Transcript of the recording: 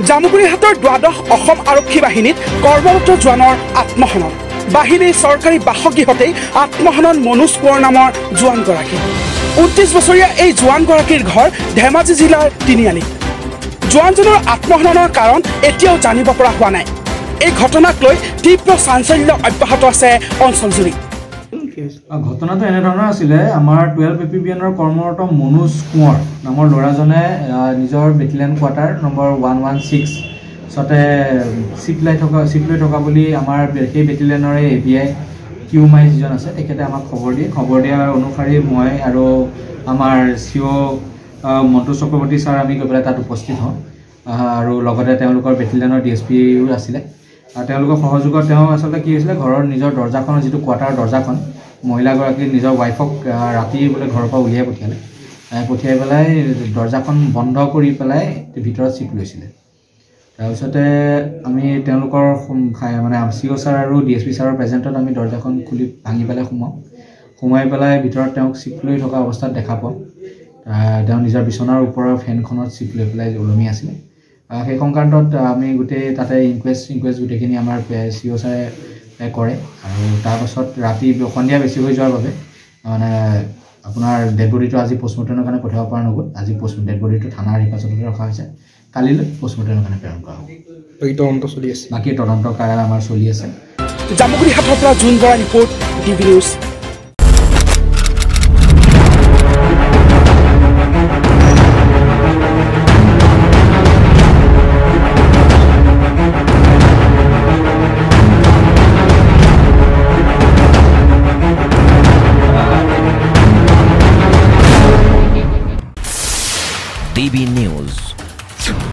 জামুগুৰিহাটৰ দ্বাদশ অসম আৰক্ষী বাহিনীত কৰ্মৰত জোৱানৰ আত্মহনন বাহিনীৰ চৰকাৰী বাসগৃহতেই আত্মহনন মনোজ কোঁৱৰ নামৰ জোৱানগৰাকী 29 বছৰীয়া এই জোৱানগৰাকীৰ ঘৰ ধেমাজি জিলাৰ তিনিআলিত জোৱানজনৰ আত্মহননৰ কাৰণ এতিয়াও জানিব পৰা হোৱা নাই এই ঘটনাক লৈ তীব্ৰ চাঞ্চল্য অব্যাহত আছে অঞ্চলজুৰি ঘটনাটো এনেধৰণৰ আছিলে আমাৰ 12 এপিবিএনৰ কৰ্মৰত মনোজ কোঁৱৰ নামৰ ল'ৰাজনে নিজৰ বেটেলিয়ন কোৱাৰ্টাৰ নম্বৰ 116 সতে চিপ লৈ থকা বুলি আমাৰ সেই বেটেলিয়নৰে এবিআই কিউমাই যিজন আছে তেখেতে আমাক খবৰ দিয়া অনুসাৰে মই আৰু আমাৰ সিও মন্টু চক্ৰৱৰ্তী ছাৰ আমি গৈ পেলাই তাত উপস্থিত হওঁ আৰু লগতে তেওঁলোকৰ বেটেলিয়নৰ ডিএছপিও আছিলে আৰু তেওঁলোকৰ সহযোগত তেওঁ আচলতে কি হৈছিলে ঘৰৰ নিজৰ দৰ্জাখনৰ যিটো কোৱাৰ্টাৰ দৰ্জাখন মহিলাগৰাকী নিজৰ ৱাইফক ৰাতি বোলে ঘৰৰ পৰা উলিয়াই পঠিয়াই পেলাই দৰ্জাখন বন্ধ কৰি পেলাই ভিতৰত চিপ লৈছিলে তাৰপিছতে আমি তেওঁলোকৰ মানে সিও ছাৰ আৰু ডিএছপি ছাৰৰ প্ৰেজেণ্টত আমি দৰ্জাখন খুলি ভাঙি পেলাই সোমাই পেলাই ভিতৰত তেওঁক চিপ লৈ থকা অৱস্থাত দেখা পাওঁ তেওঁ নিজৰ বিচনাৰ ওপৰৰ ফেনখনত চিপ লৈ পেলাই ওলমি আছিলে সেই সংক্ৰান্তত আমি গোটেই তাতে ইনকুৱেষ্ট গোটেইখিনি আমাৰ সিও ছাৰে কৰে আৰু তাৰপাছত ৰাতি সন্ধিয়া বেছি হৈ যোৱাৰ বাবে মানে আপোনাৰ ডেড বডিটো আজি পোষ্টমৰ্টেমৰ কাৰণে পঠিয়াব পৰা নগ'ল আজি ডেড বডিটো থানাৰ হেফাজততে ৰখা হৈছে কালিলৈ পোষ্টমৰ্টেমৰ কাৰণে প্ৰেৰণ কৰা হ'ব বাকী তদন্ত কাৰ্য আমাৰ চলি আছে জামুগুৰিহাটৰ পৰা Jon Bora report DV news